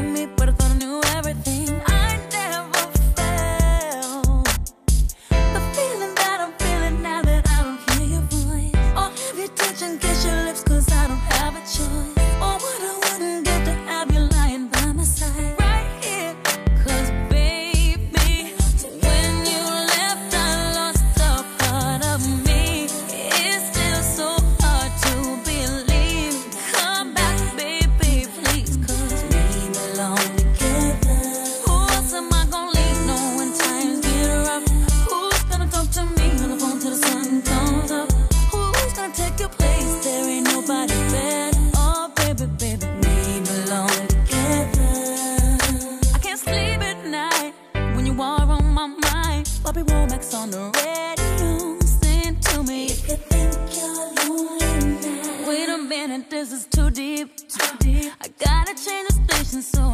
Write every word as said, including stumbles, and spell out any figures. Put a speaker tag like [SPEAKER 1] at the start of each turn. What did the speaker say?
[SPEAKER 1] knew me, but I thought I knew everything. I never felt the feeling that I'm feeling now that I don't hear your voice. Or have you touch and kiss your lips, cause I don't have a choice. Or what I wouldn't give to have you lying by my side right here. Cause baby, when you left I lost a part of me. It's still so hard to believe. Come back baby, please, cause we belong together. Who else am I gonna leave? No, when times get rough, who's gonna talk to me on the phone till the sun comes up? Who's gonna take your place? There ain't nobody better. Oh baby, baby, we belong together. I can't sleep at night when you are on my mind. Bobby Womack's on the radio, sing to me. If you think you're lonely now, wait a minute, this is too deep, too deep. I gotta change the station so